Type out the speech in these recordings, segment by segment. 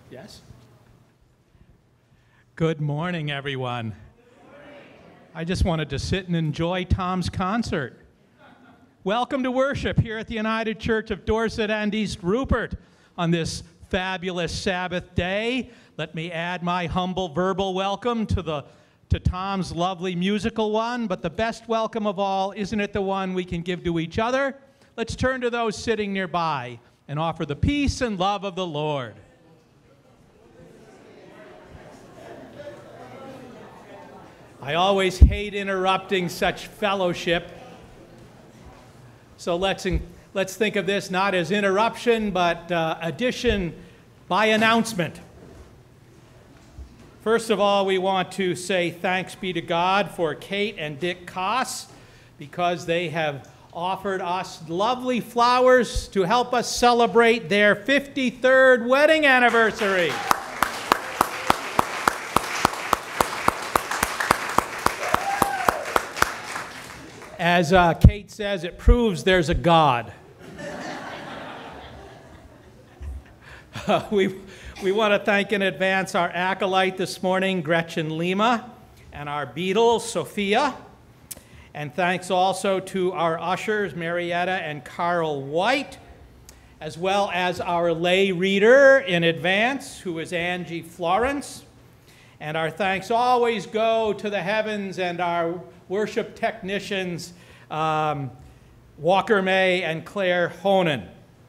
Yes? Good morning, everyone. I just wanted to sit and enjoy Tom's concert. Welcome to worship here at the United Church of Dorset and East Rupert on this fabulous Sabbath day. Let me add my humble verbal welcome to Tom's lovely musical one, but the best welcome of all, isn't it the one we can give to each other? Let's turn to those sitting nearby and offer the peace and love of the Lord. I always hate interrupting such fellowship, so let's think of this not as interruption, but addition by announcement. First of all, we want to say thanks be to God for Kate and Dick Koss, because they have offered us lovely flowers to help us celebrate their 53rd wedding anniversary. As Kate says, it proves there's a God. We want to thank in advance our acolyte this morning, Gretchen Lima, and our beadle, Sophia. And thanks also to our ushers, Marietta and Carl White, as well as our lay reader in advance, who is Angie Florence. And our thanks always go to the heavens and our worship technicians, Walker May and Claire Honan.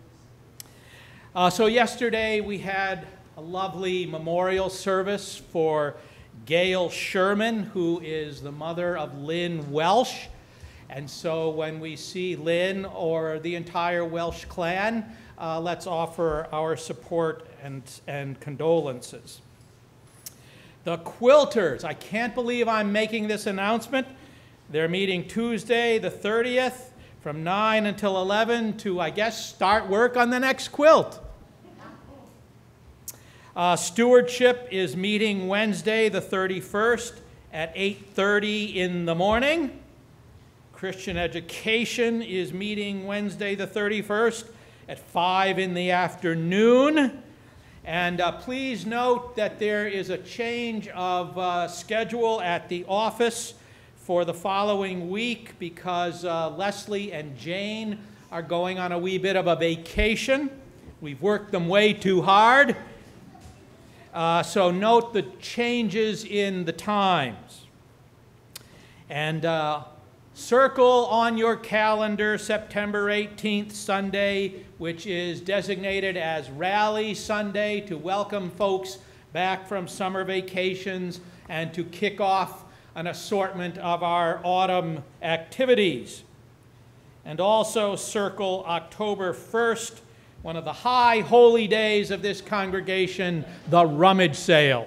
So yesterday we had a lovely memorial service for Gail Sherman, who is the mother of Lynn Welsh. And so when we see Lynn or the entire Welsh clan, let's offer our support and condolences. The Quilters, I can't believe I'm making this announcement. They're meeting Tuesday the 30th from 9 until 11 to, I guess, start work on the next quilt. Stewardship is meeting Wednesday the 31st at 8:30 in the morning. Christian Education is meeting Wednesday the 31st at 5 in the afternoon. And please note that there is a change of schedule at the office for the following week because Leslie and Jane are going on a wee bit of a vacation. We've worked them way too hard. So note the changes in the times. And circle on your calendar September 18th, Sunday, which is designated as Rally Sunday to welcome folks back from summer vacations and to kick off an assortment of our autumn activities. And also circle October 1st, one of the high holy days of this congregation, the rummage sale.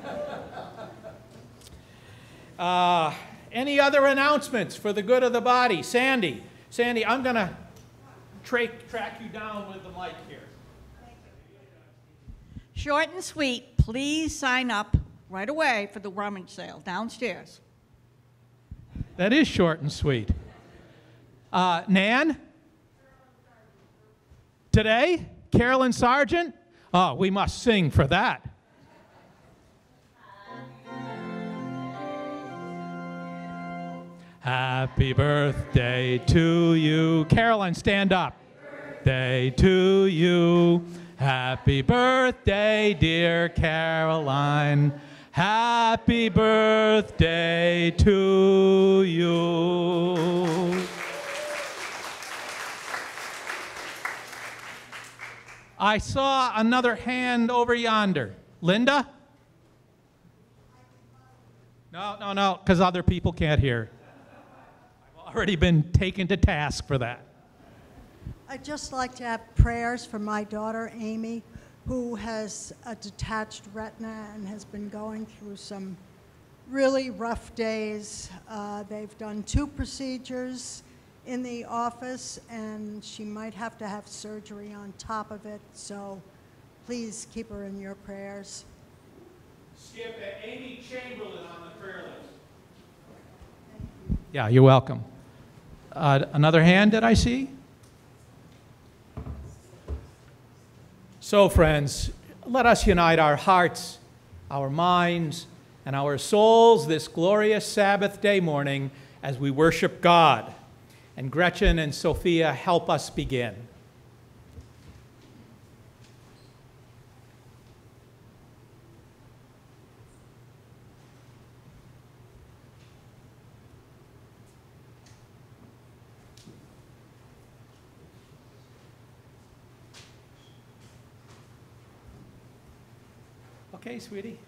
Any other announcements for the good of the body? Sandy, I'm going to track you down with the mic here. Short and sweet, please sign up right away for the rummage sale downstairs. That is short and sweet. Nan? Today? Carolyn Sargent? Oh, we must sing for that. Happy birthday to you. Carolyn, stand up. Birthday to you. Happy birthday, dear Caroline. Happy birthday to you. I saw another hand over yonder. Linda? No, because other people can't hear. I've already been taken to task for that. I'd just like to have prayers for my daughter, Amy, who has a detached retina and has been going through some really rough days. They've done 2 procedures in the office, and she might have to have surgery on top of it, so please keep her in your prayers. Skip Amy Chamberlain on the prayer list. Yeah, you're welcome. Another hand that I see? So, friends, let us unite our hearts, our minds, and our souls this glorious Sabbath day morning as we worship God. And Gretchen and Sophia help us begin. Okay, sweetie.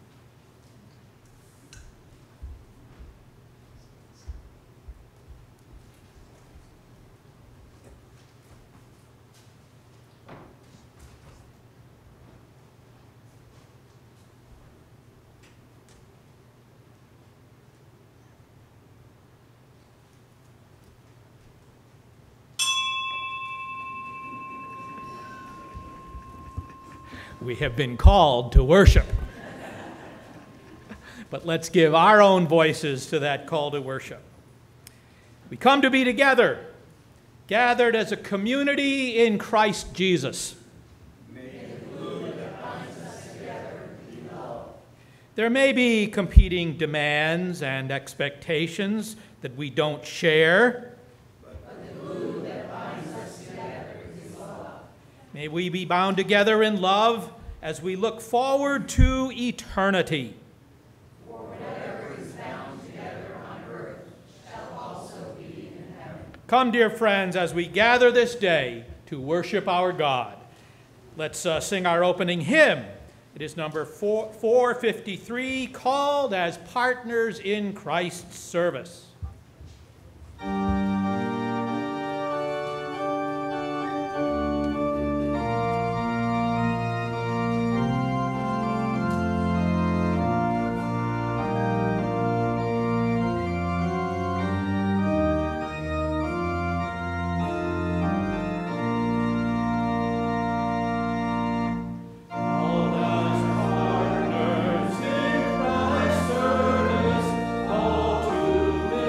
We have been called to worship. But let's give our own voices to that call to worship. We come to be together, gathered as a community in Christ Jesus. There may be competing demands and expectations that we don't share. May we be bound together in love as we look forward to eternity. For whatever is bound together on earth shall also be in heaven. Come, dear friends, as we gather this day to worship our God. Let's sing our opening hymn. It is number 453, called as Partners in Christ's Service. Partners in Christ's service, called to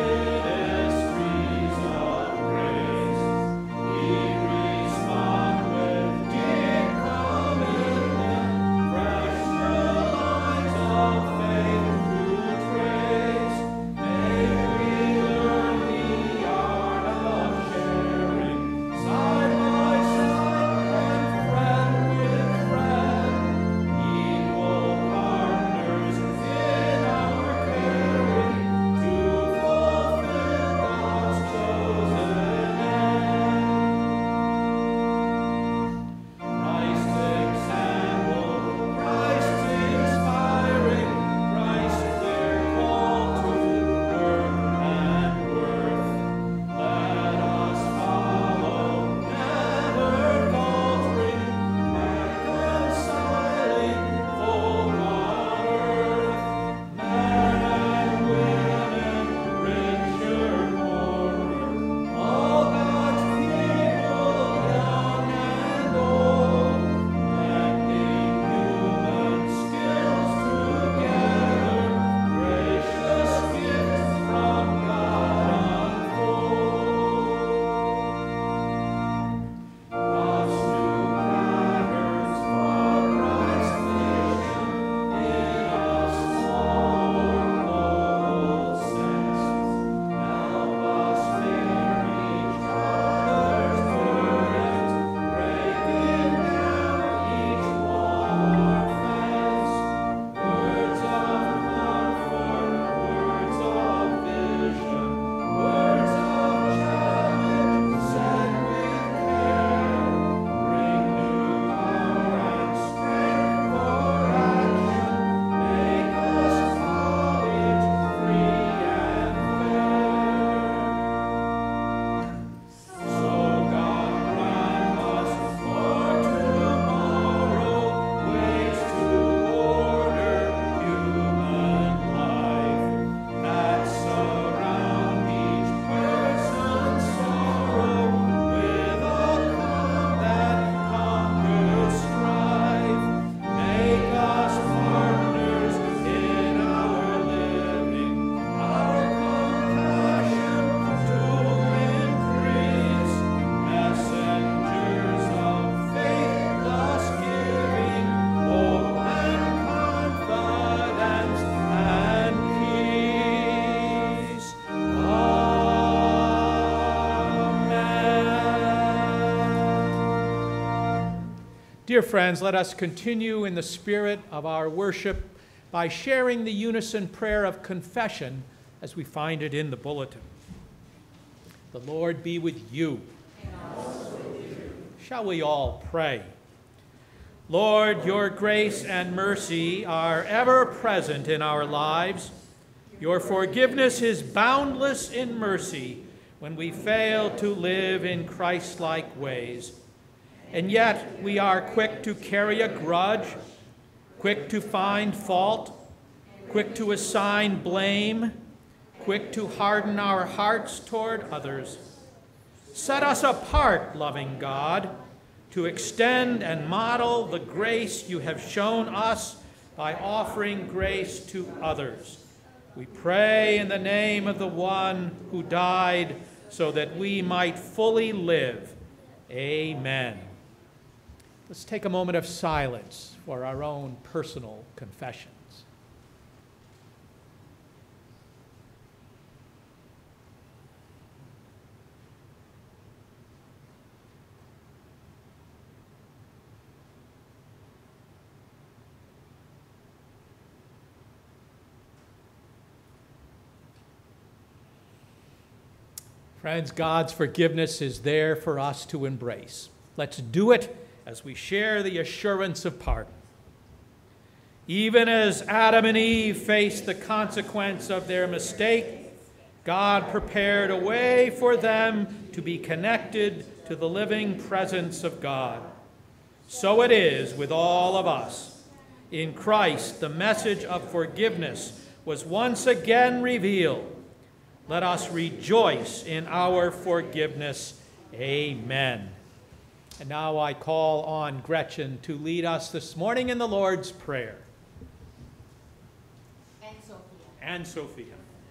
Dear friends, let us continue in the spirit of our worship by sharing the unison prayer of confession as we find it in the bulletin. The Lord be with you. And also with you. Shall we all pray? Lord, your grace and mercy are ever present in our lives. Your forgiveness is boundless in mercy when we fail to live in Christ-like ways. And yet we are quick to carry a grudge, quick to find fault, quick to assign blame, quick to harden our hearts toward others. Set us apart, loving God, to extend and model the grace you have shown us by offering grace to others. We pray in the name of the one who died so that we might fully live. Amen. Let's take a moment of silence for our own personal confessions. Friends, God's forgiveness is there for us to embrace. Let's do it as we share the assurance of pardon. Even as Adam and Eve faced the consequence of their mistake, God prepared a way for them to be connected to the living presence of God. So it is with all of us. In Christ, the message of forgiveness was once again revealed. Let us rejoice in our forgiveness. Amen. And now I call on Gretchen to lead us this morning in the Lord's Prayer. And Sophia.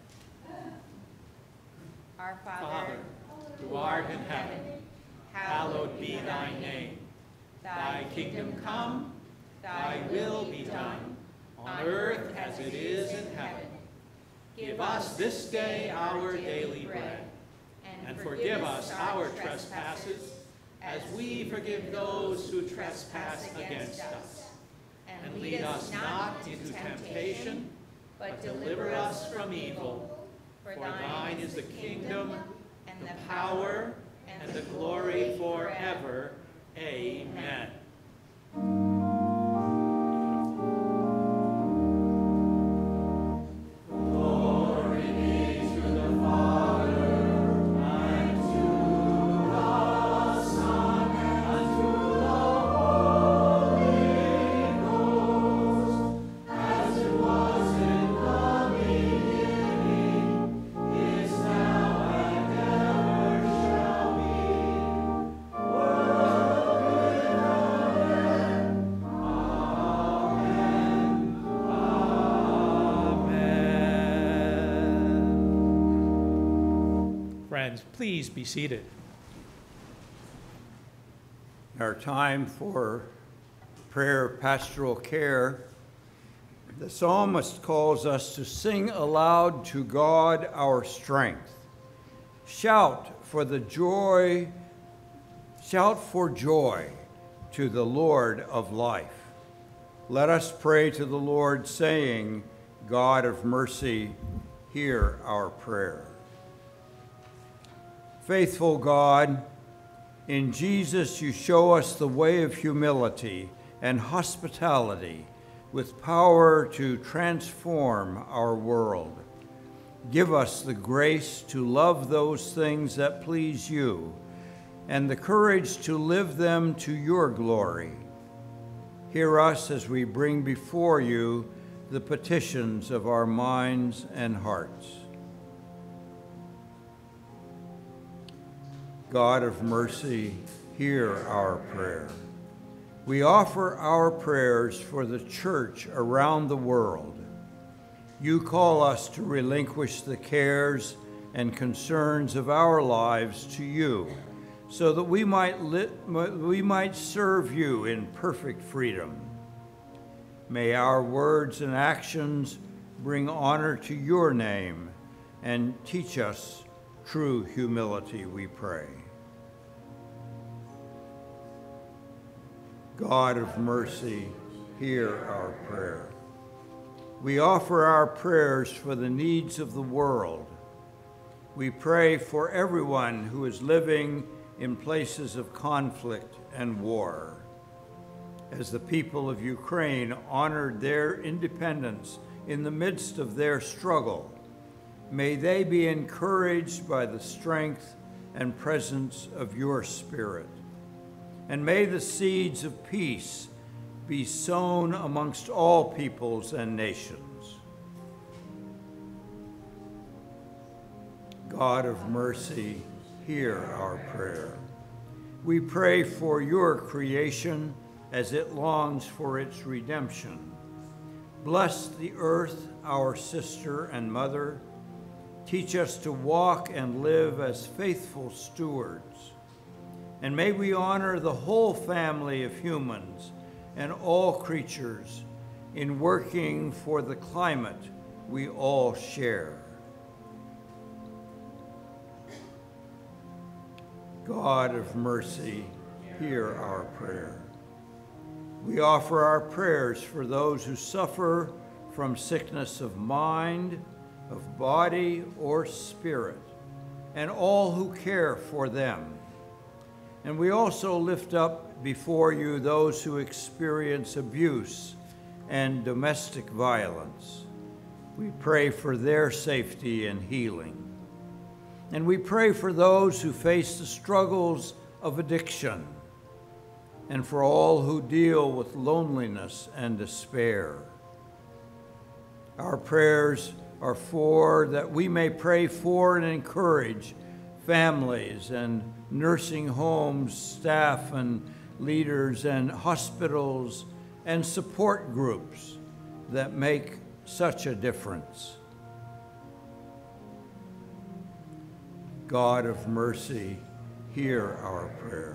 Our Father, who art in heaven, hallowed be thy name. Thy kingdom come, thy will be done, on earth as it is in heaven. Give us this day our daily bread, and forgive us our trespasses, as we forgive those who trespass against us. And lead us not into temptation, but deliver us from evil. For thine is the kingdom, and the power, and the glory forever. Amen. Friends, please be seated. Our time for prayer of pastoral care. The psalmist calls us to sing aloud to God our strength. Shout for joy to the Lord of life. Let us pray to the Lord, saying, God of mercy, hear our prayer. Faithful God, in Jesus you show us the way of humility and hospitality with power to transform our world. Give us the grace to love those things that please you and the courage to live them to your glory. Hear us as we bring before you the petitions of our minds and hearts. God of mercy, hear our prayer. We offer our prayers for the church around the world. You call us to relinquish the cares and concerns of our lives to you, so that we might serve you in perfect freedom. May our words and actions bring honor to your name and teach us true humility, we pray. God of mercy, hear our prayer. We offer our prayers for the needs of the world. We pray for everyone who is living in places of conflict and war. As the people of Ukraine honored their independence in the midst of their struggle, may they be encouraged by the strength and presence of your Spirit. And may the seeds of peace be sown amongst all peoples and nations. God of mercy, hear our prayer. We pray for your creation as it longs for its redemption. Bless the earth, our sister and mother. Teach us to walk and live as faithful stewards. And may we honor the whole family of humans and all creatures in working for the climate we all share. God of mercy, hear our prayer. We offer our prayers for those who suffer from sickness of mind, of body, or spirit, and all who care for them. And we also lift up before you those who experience abuse and domestic violence. We pray for their safety and healing. And we pray for those who face the struggles of addiction, and for all who deal with loneliness and despair. Our prayers are for that we may pray for and encourage families and nursing homes, staff and leaders and hospitals and support groups that make such a difference. God of mercy, hear our prayer.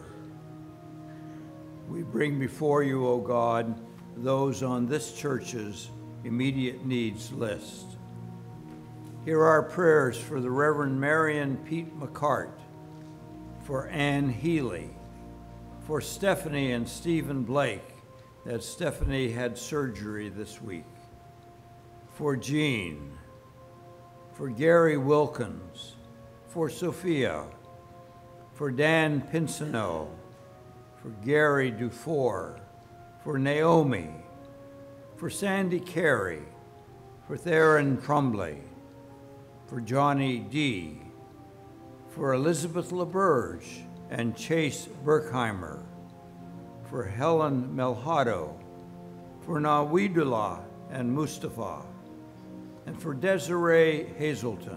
We bring before you, O God, those on this church's immediate needs list. Hear our prayers for the Reverend Marion Pete McCart, for Ann Healy, for Stephanie and Stephen Blake, that Stephanie had surgery this week, for Jean, for Gary Wilkins, for Sophia, for Dan Pinsino, for Gary Dufour, for Naomi, for Sandy Carey, for Theron Trumbley, for Johnny D., for Elizabeth LaBerge and Chase Berkheimer, for Helen Melhado, for Nawidullah and Mustafa, and for Desiree Hazelton.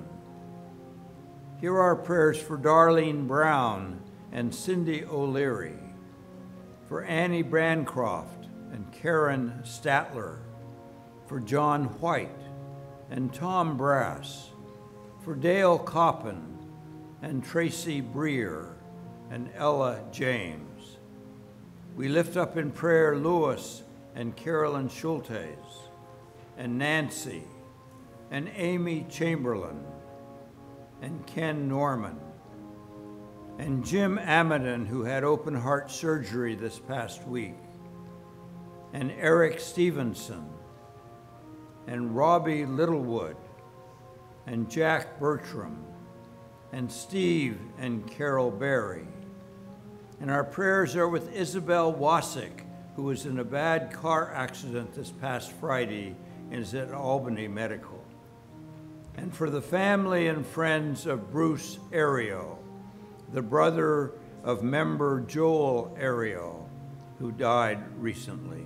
Hear our prayers for Darlene Brown and Cindy O'Leary, for Annie Brancroft and Karen Statler, for John White and Tom Brass, for Dale Coppin and Tracy Breer and Ella James. We lift up in prayer Louis and Carolyn Schultes and Nancy and Amy Chamberlain and Ken Norman and Jim Amadon, who had open heart surgery this past week, and Eric Stevenson and Robbie Littlewood and Jack Bertram and Steve and Carol Berry. And our prayers are with Isabel Wasick, who was in a bad car accident this past Friday and is at Albany Medical. And for the family and friends of Bruce Ario, the brother of member Joel Ario, who died recently.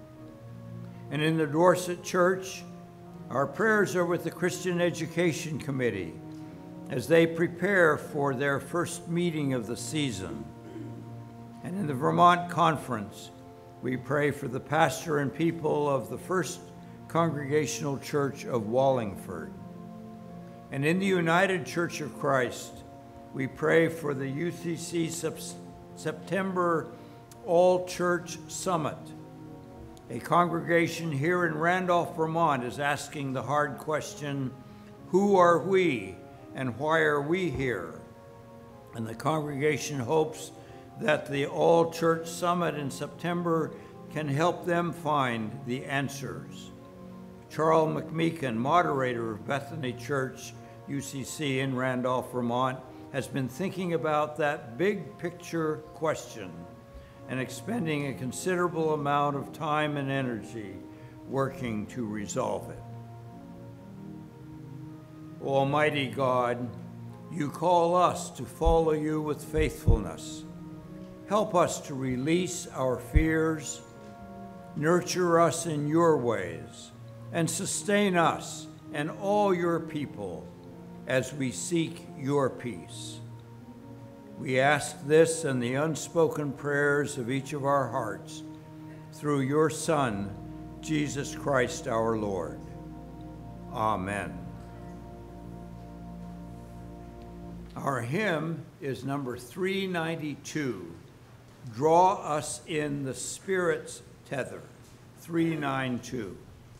And in the Dorset Church, our prayers are with the Christian Education Committee as they prepare for their first meeting of the season. And in the Vermont Conference, we pray for the pastor and people of the First Congregational Church of Wallingford. And in the United Church of Christ, we pray for the UCC September All-Church Summit. A congregation here in Randolph, Vermont is asking the hard question, who are we and why are we here? And the congregation hopes that the All Church Summit in September can help them find the answers. Charles McMeekin, moderator of Bethany Church, UCC in Randolph, Vermont, has been thinking about that big picture question and expending a considerable amount of time and energy working to resolve it. Almighty God, you call us to follow you with faithfulness. Help us to release our fears, nurture us in your ways, and sustain us and all your people as we seek your peace. We ask this in the unspoken prayers of each of our hearts through your Son, Jesus Christ our Lord. Amen. Our hymn is number 392, Draw Us in the Spirit's Tether, 392.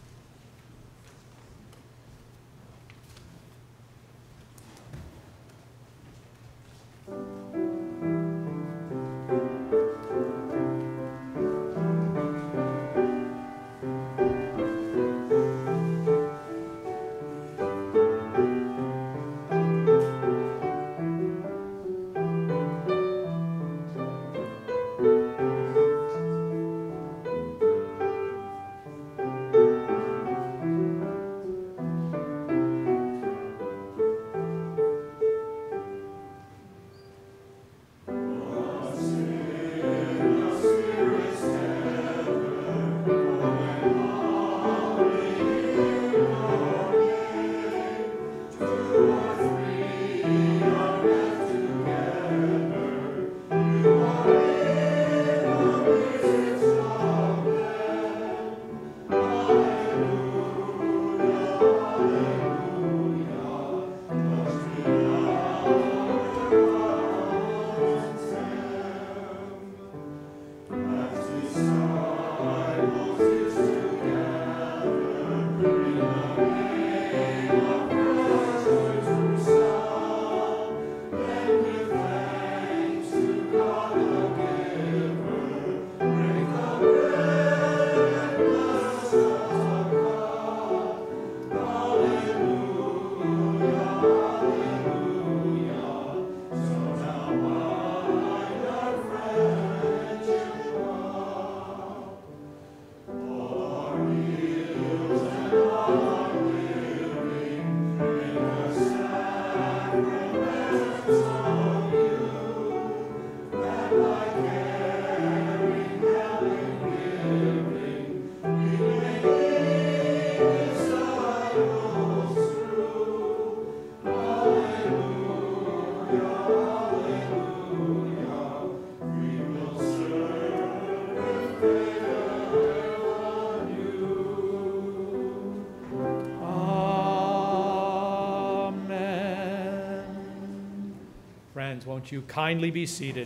Won't you kindly be seated?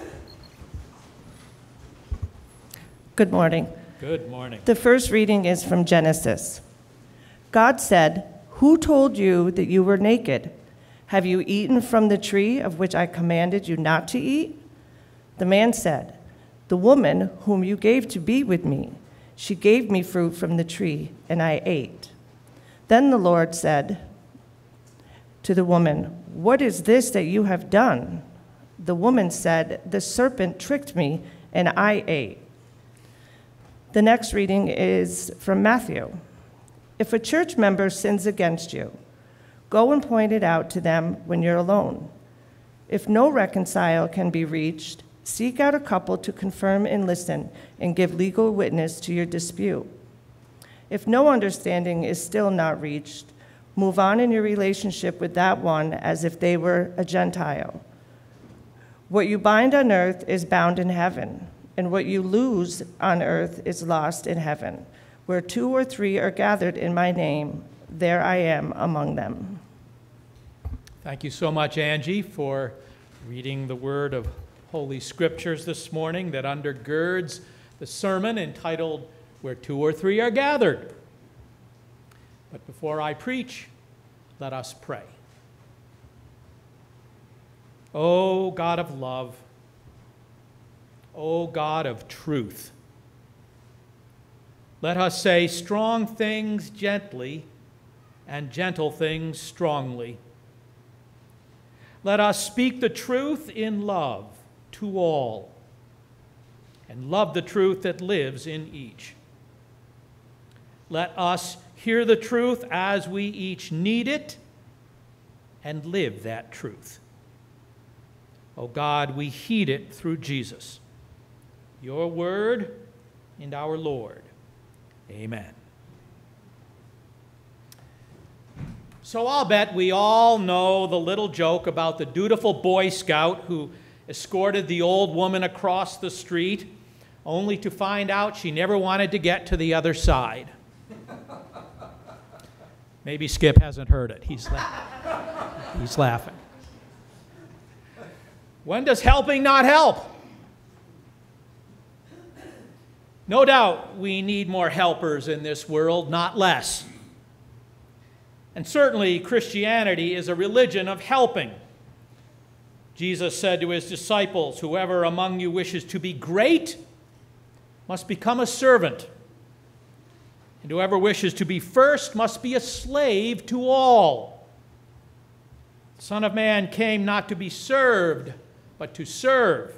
Good morning. Good morning. The first reading is from Genesis. God said, "Who told you that you were naked? Have you eaten from the tree of which I commanded you not to eat?" The man said, "The woman whom you gave to be with me, she gave me fruit from the tree, and I ate." Then the Lord said to the woman, "What is this that you have done?" The woman said, "The serpent tricked me, and I ate." The next reading is from Matthew. If a church member sins against you, go and point it out to them when you're alone. If no reconcile can be reached, seek out a couple to confirm and listen and give legal witness to your dispute. If no understanding is still not reached, move on in your relationship with that one as if they were a Gentile. What you bind on earth is bound in heaven, and what you lose on earth is lost in heaven. Where 2 or 3 are gathered in my name, there I am among them. Thank you so much, Angie, for reading the word of Holy Scriptures this morning that undergirds the sermon entitled, Where 2 or 3 are Gathered. But before I preach, let us pray. O God of love, O God of truth. Let us say strong things gently and gentle things strongly. Let us speak the truth in love to all, and love the truth that lives in each. Let us hear the truth as we each need it, and live that truth. O God, we heed it through Jesus, your word and our Lord. Amen. So I'll bet we all know the little joke about the dutiful Boy Scout who escorted the old woman across the street, only to find out she never wanted to get to the other side. Maybe Skip hasn't heard it. He's laughing. When does helping not help? No doubt we need more helpers in this world, not less. And certainly Christianity is a religion of helping. Jesus said to his disciples, "Whoever among you wishes to be great must become a servant. And whoever wishes to be first must be a slave to all. The Son of Man came not to be served, but to serve."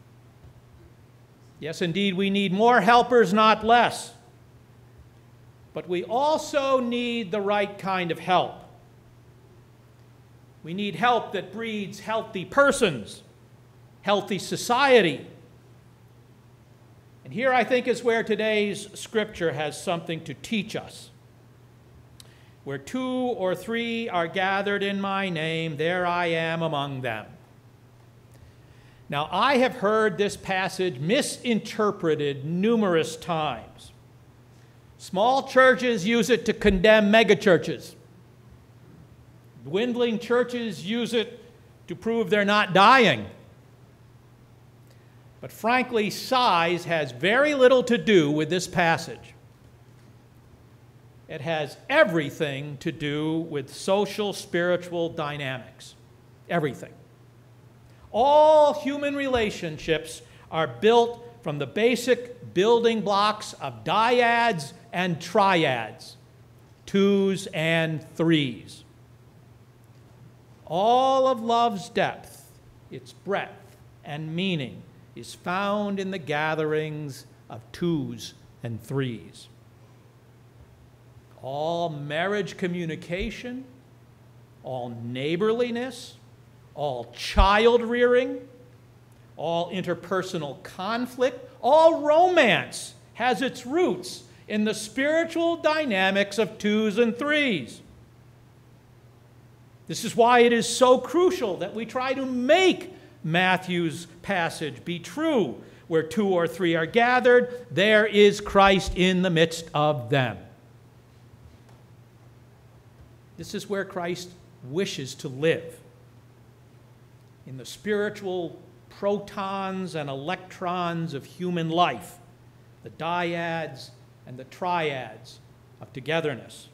Yes, indeed, we need more helpers, not less. But we also need the right kind of help. We need help that breeds healthy persons, healthy society. And here I think is where today's scripture has something to teach us. Where 2 or 3 are gathered in my name, there I am among them. Now, I have heard this passage misinterpreted numerous times. Small churches use it to condemn megachurches. Dwindling churches use it to prove they're not dying. But frankly, size has very little to do with this passage. It has everything to do with social, spiritual dynamics. Everything. All human relationships are built from the basic building blocks of dyads and triads, 2s and 3s. All of love's depth, its breadth and meaning, is found in the gatherings of 2s and 3s. All marriage communication, all neighborliness, all child rearing, all interpersonal conflict, all romance has its roots in the spiritual dynamics of 2s and 3s. This is why it is so crucial that we try to make Matthew's passage be true. Where 2 or 3 are gathered, there is Christ in the midst of them. This is where Christ wishes to live. In the spiritual protons and electrons of human life, the dyads and the triads of togetherness.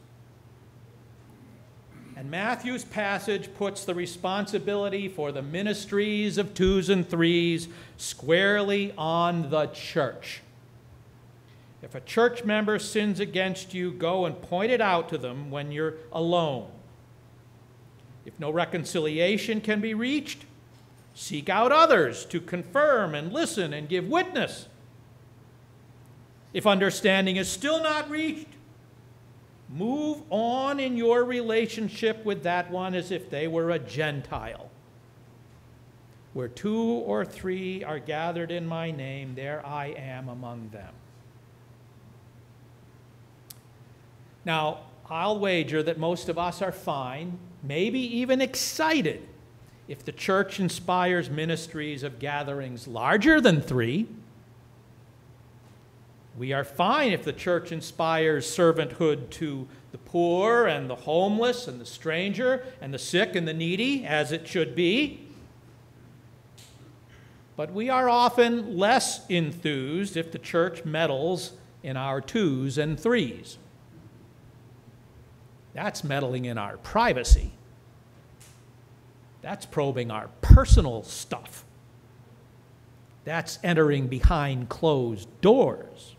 And Matthew's passage puts the responsibility for the ministries of 2s and 3s squarely on the church. If a church member sins against you, go and point it out to them when you're alone. If no reconciliation can be reached, seek out others to confirm and listen and give witness. If understanding is still not reached, move on in your relationship with that one as if they were a Gentile. Where 2 or 3 are gathered in my name, there I am among them. Now, I'll wager that most of us are fine, maybe even excited, if the church inspires ministries of gatherings larger than 3. We are fine if the church inspires servanthood to the poor and the homeless and the stranger and the sick and the needy, as it should be. But we are often less enthused if the church meddles in our 2s and 3s. That's meddling in our privacy. That's probing our personal stuff. That's entering behind closed doors.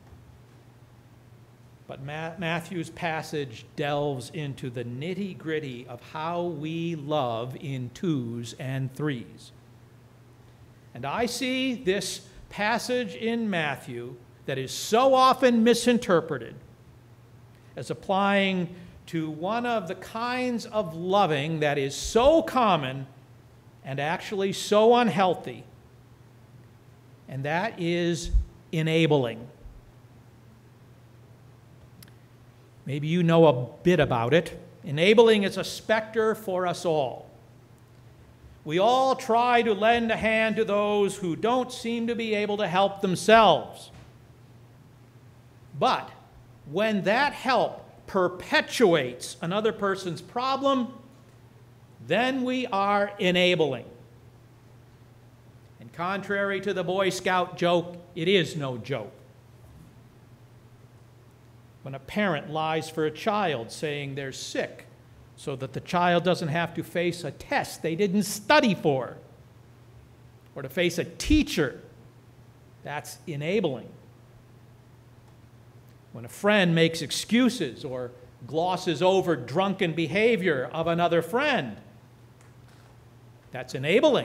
But Matthew's passage delves into the nitty-gritty of how we love in twos and threes. And I see this passage in Matthew that is so often misinterpreted as applying to one of the kinds of loving that is so common and actually so unhealthy, and that is enabling. Maybe you know a bit about it. Enabling is a specter for us all. We all try to lend a hand to those who don't seem to be able to help themselves. But when that help perpetuates another person's problem, then we are enabling. And contrary to the Boy Scout joke, it is no joke. When a parent lies for a child saying they're sick so that the child doesn't have to face a test they didn't study for, or to face a teacher, that's enabling. When a friend makes excuses or glosses over drunken behavior of another friend, that's enabling.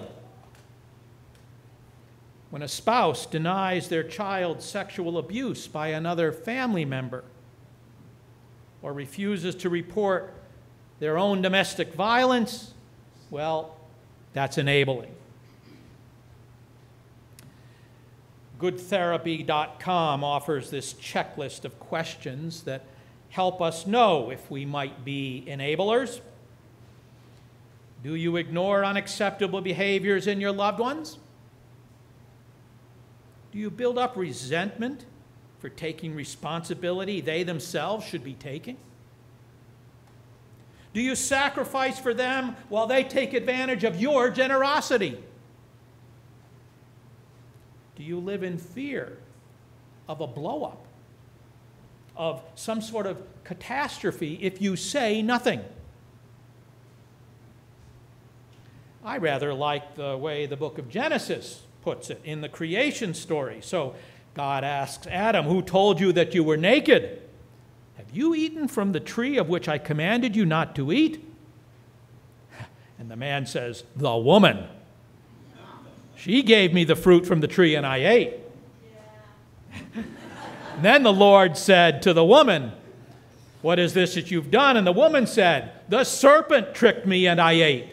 When a spouse denies their child sexual abuse by another family member, or refuses to report their own domestic violence, well, that's enabling. GoodTherapy.com offers this checklist of questions that help us know if we might be enablers. Do you ignore unacceptable behaviors in your loved ones? Do you build up resentment for taking responsibility they themselves should be taking? Do you sacrifice for them while they take advantage of your generosity? Do you live in fear of a blow-up, of some sort of catastrophe if you say nothing? I rather like the way the book of Genesis puts it in the creation story. So God asks Adam, "Who told you that you were naked? Have you eaten from the tree of which I commanded you not to eat?" And the man says, "The woman. She gave me the fruit from the tree and I ate." Then the Lord said to the woman, "What is this that you've done?" And the woman said, "The serpent tricked me and I ate."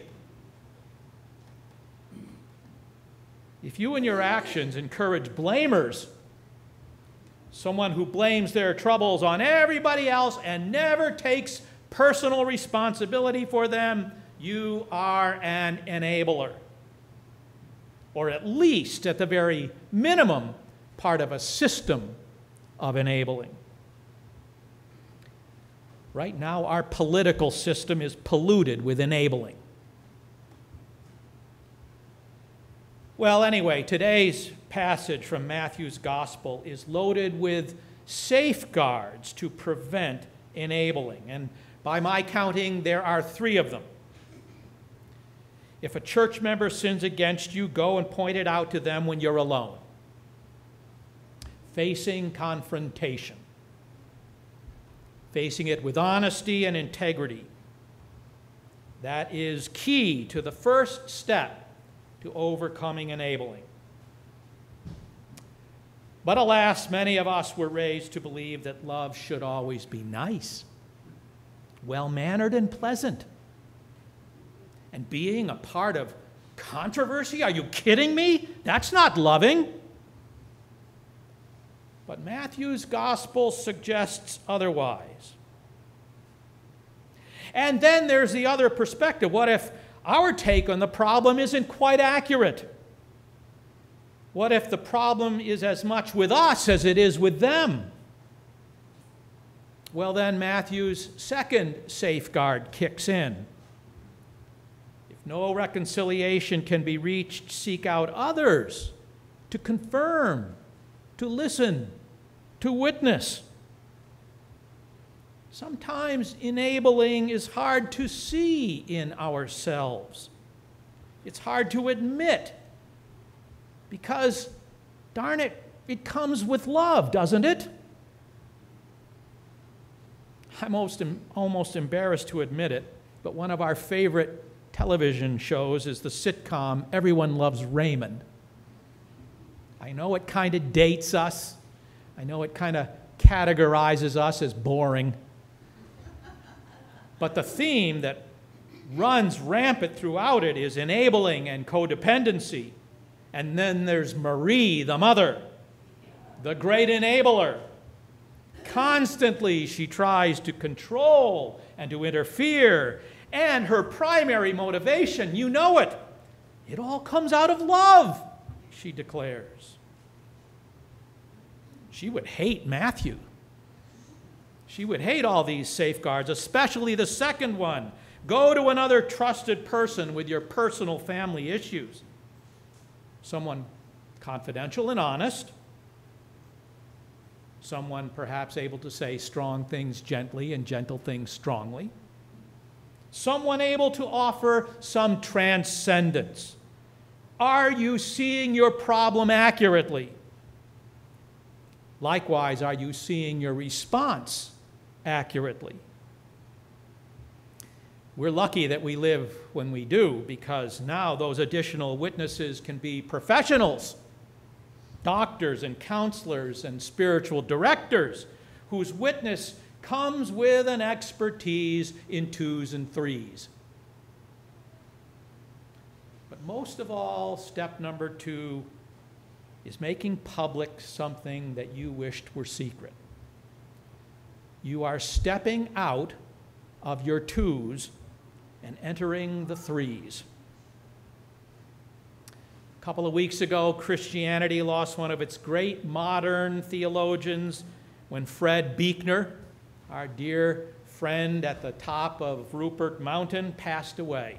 If you in your actions encourage blamers, someone who blames their troubles on everybody else and never takes personal responsibility for them, you are an enabler. Or at least, at the very minimum, part of a system of enabling. Right now, our political system is polluted with enabling. Well, anyway, today's passage from Matthew's Gospel is loaded with safeguards to prevent enabling. And by my counting, there are 3 of them. If a church member sins against you, go and point it out to them when you're alone. Facing confrontation. Facing it with honesty and integrity. That is key to the first step to overcoming enabling. But alas, many of us were raised to believe that love should always be nice, well-mannered and pleasant. And being a part of controversy? Are you kidding me? That's not loving. But Matthew's Gospel suggests otherwise. And then there's the other perspective. What if our take on the problem isn't quite accurate? What if the problem is as much with us as it is with them? Well, then Matthew's second safeguard kicks in. If no reconciliation can be reached, seek out others to confirm, to listen, to witness. Sometimes enabling is hard to see in ourselves. It's hard to admit Because, darn it, it comes with love, doesn't it? I'm almost embarrassed to admit it, but one of our favorite television shows is the sitcom Everyone Loves Raymond. I know it kind of dates us. I know it kind of categorizes us as boring. But the theme that runs rampant throughout it is enabling and codependency. And then there's Marie, the mother, the great enabler. Constantly she tries to control and to interfere. And her primary motivation, you know it, it all comes out of love, she declares. She would hate Matthew. She would hate all these safeguards, especially the second one. Go to another trusted person with your personal family issues. Someone confidential and honest. Someone perhaps able to say strong things gently and gentle things strongly. Someone able to offer some transcendence. Are you seeing your problem accurately? Likewise, are you seeing your response accurately? We're lucky that we live when we do, because now those additional witnesses can be professionals, doctors and counselors and spiritual directors, whose witness comes with an expertise in 2s and 3s. But most of all, step number 2 is making public something that you wished were secret. You are stepping out of your 2s and entering the 3s. A couple of weeks ago, Christianity lost one of its great modern theologians when Fred Buechner, our dear friend at the top of Rupert Mountain, passed away.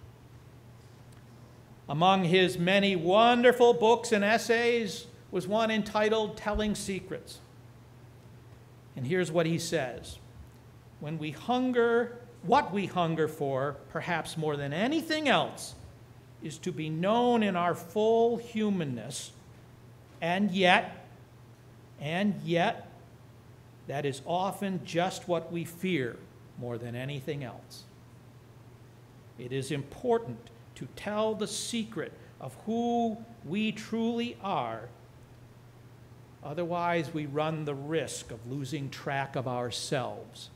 Among his many wonderful books and essays was one entitled Telling Secrets. And here's what he says: what we hunger for, perhaps more than anything else, is to be known in our full humanness, and yet, that is often just what we fear more than anything else. It is important to tell the secret of who we truly are. Otherwise, we run the risk of losing track of ourselves.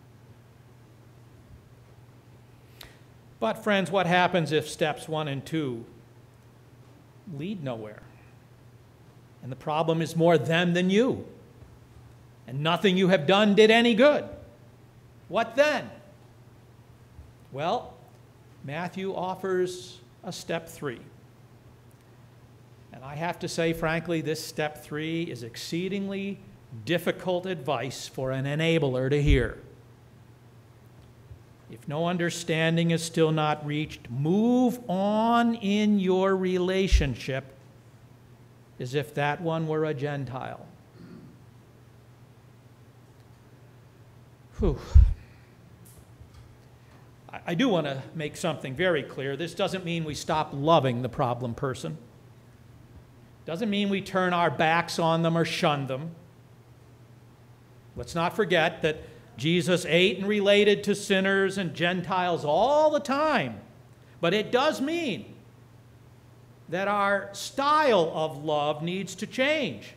But friends, what happens if steps 1 and 2 lead nowhere? And the problem is more them than you, and nothing you have done did any good. What then? Well, Matthew offers a step 3. And I have to say, frankly, this step 3 is exceedingly difficult advice for an enabler to hear. If no understanding is still not reached, move on in your relationship as if that one were a Gentile. Whew. I do want to make something very clear. This doesn't mean we stop loving the problem person. Doesn't mean we turn our backs on them or shun them. Let's not forget that Jesus ate and related to sinners and Gentiles all the time. But it does mean that our style of love needs to change.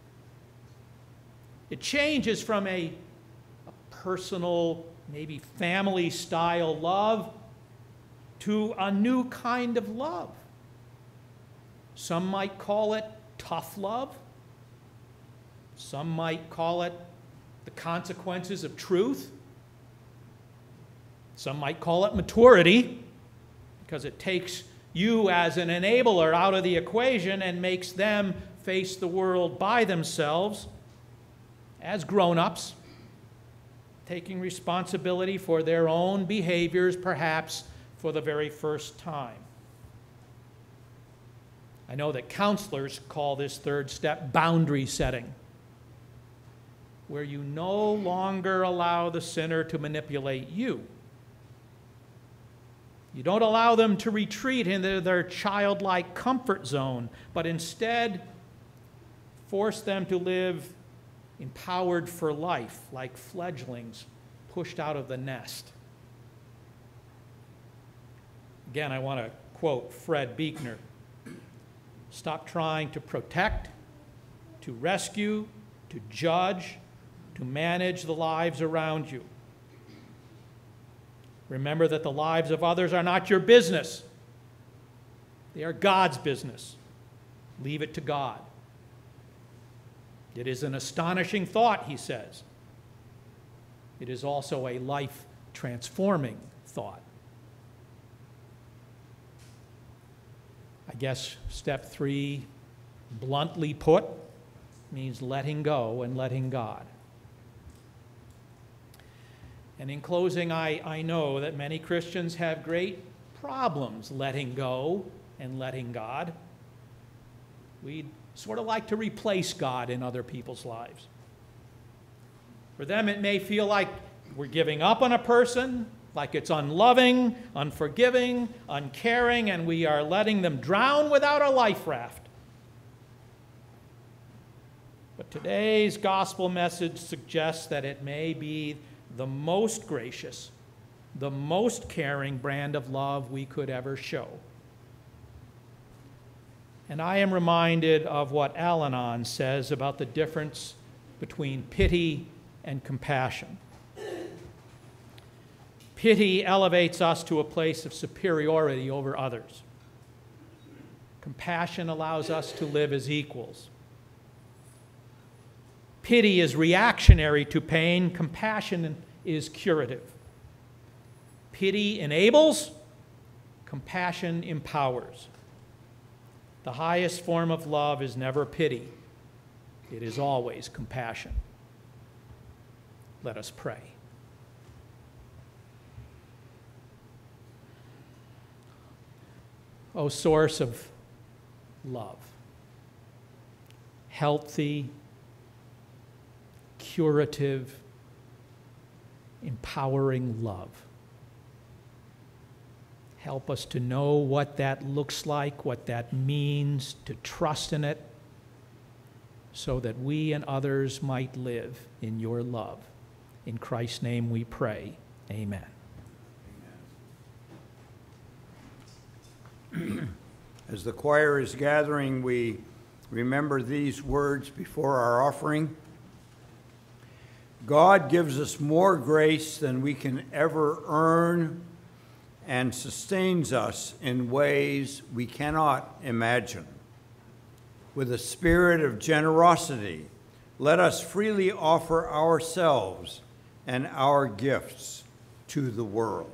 It changes from a personal, maybe family-style love to a new kind of love. Some might call it tough love. Some might call it the consequences of truth. Some might call it maturity, because it takes you as an enabler out of the equation and makes them face the world by themselves as grown-ups, taking responsibility for their own behaviors, perhaps for the very first time. I know that counselors call this third step boundary setting, where you no longer allow the sinner to manipulate you. You don't allow them to retreat into their childlike comfort zone, but instead force them to live empowered for life, like fledglings pushed out of the nest. Again, I want to quote Fred Buechner. Stop trying to protect, to rescue, to judge, to manage the lives around you. Remember that the lives of others are not your business. They are God's business. Leave it to God. It is an astonishing thought, he says. It is also a life-transforming thought. I guess step 3, bluntly put, means letting go and letting God. And in closing, I know that many Christians have great problems letting go and letting God. We'd sort of like to replace God in other people's lives. For them, it may feel like we're giving up on a person, like it's unloving, unforgiving, uncaring, and we are letting them drown without a life raft. But today's gospel message suggests that it may be the most gracious, the most caring brand of love we could ever show. And I am reminded of what Al-Anon says about the difference between pity and compassion. Pity elevates us to a place of superiority over others. Compassion allows us to live as equals. Pity is reactionary to pain. Compassion is curative. Pity enables. Compassion empowers. The highest form of love is never pity. It is always compassion. Let us pray. O source of love, healthy, curative, empowering love. Help us to know what that looks like, what that means, to trust in it, so that we and others might live in your love. In Christ's name we pray. Amen. As the choir is gathering, we remember these words before our offering. God gives us more grace than we can ever earn and sustains us in ways we cannot imagine. With a spirit of generosity, let us freely offer ourselves and our gifts to the world.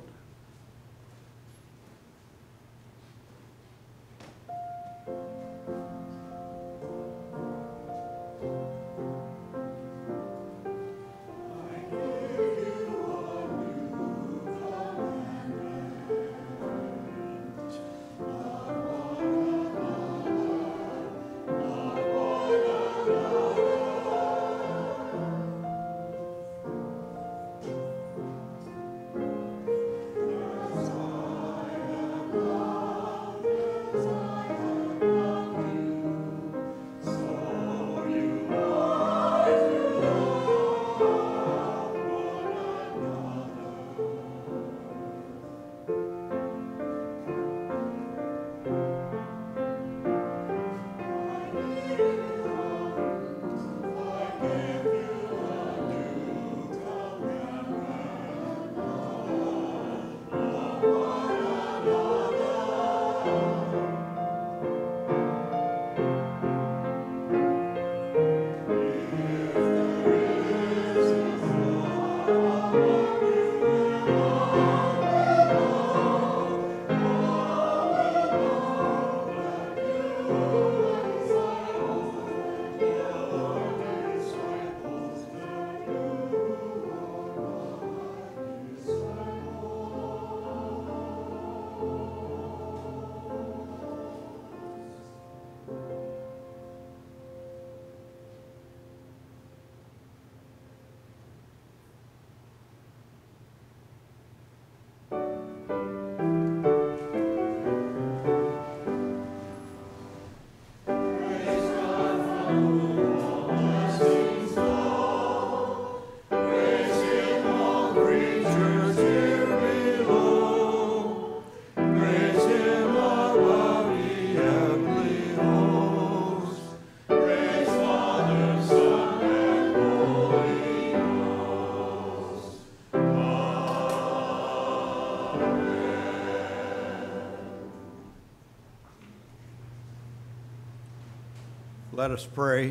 Let us pray.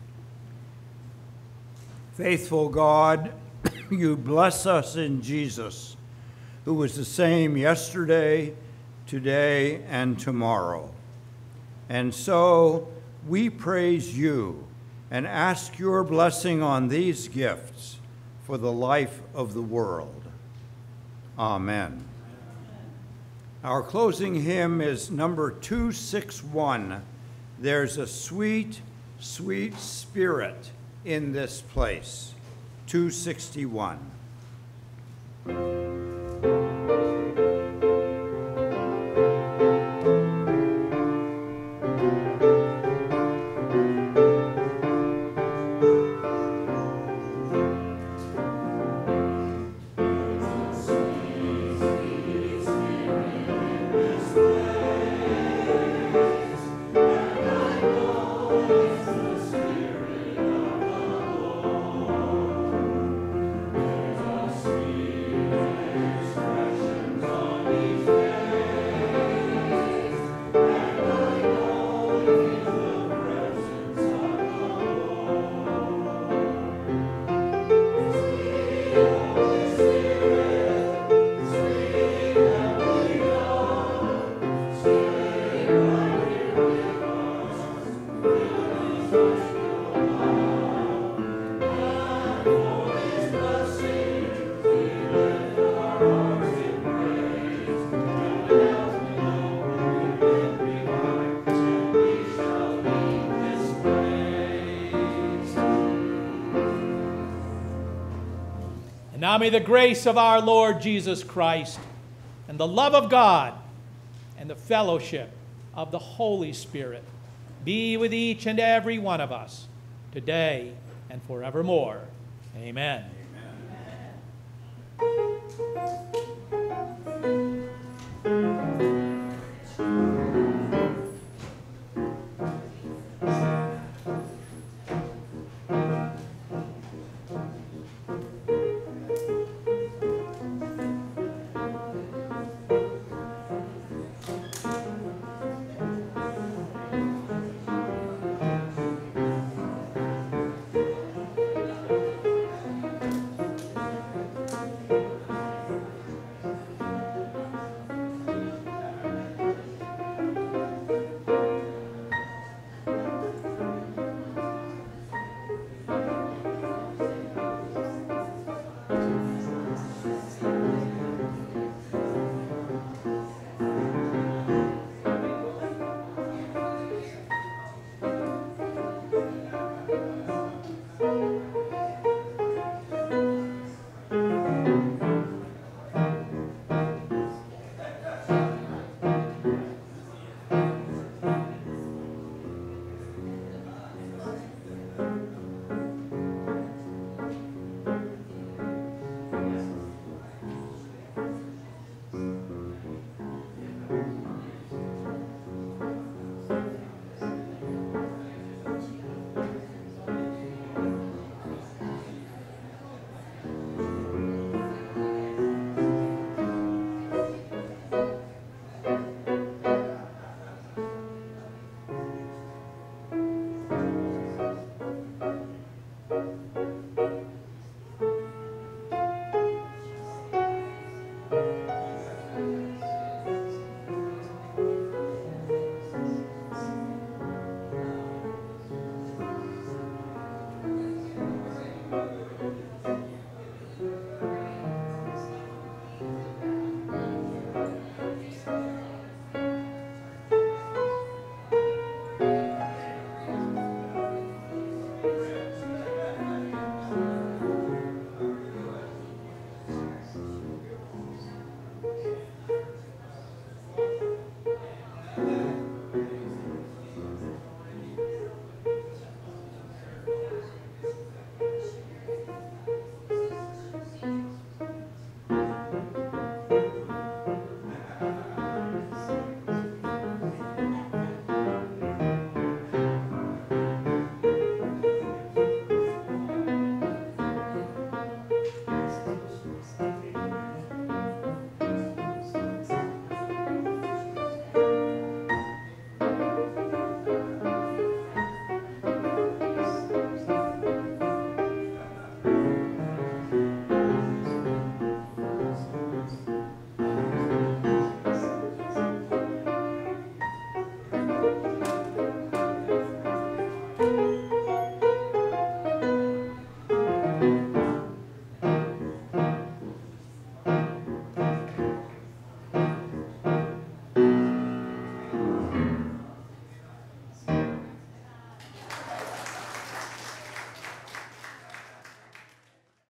Faithful God, you bless us in Jesus, who was the same yesterday, today, and tomorrow. And so we praise you and ask your blessing on these gifts for the life of the world. Amen. Our closing hymn is number 261. There's a sweet, sweet spirit in this place. 261. Now may the grace of our Lord Jesus Christ and the love of God and the fellowship of the Holy Spirit be with each and every one of us today and forevermore. Amen.